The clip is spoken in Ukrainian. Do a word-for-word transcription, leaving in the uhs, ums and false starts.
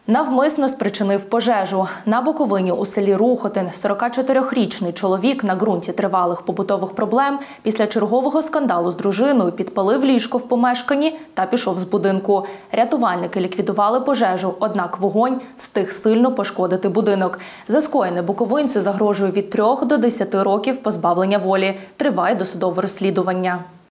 Навмисно спричинив пожежу. На Буковині у селі Рухотин сорокачотирирічний чоловік на ґрунті тривалих побутових проблем після чергового скандалу з дружиною підпалив ліжко в помешканні та пішов з будинку. Рятувальники ліквідували пожежу, однак вогонь встиг сильно пошкодити будинок. За скоєне буковинцю загрожує від трьох до десяти років позбавлення волі. Триває досудове розслідування.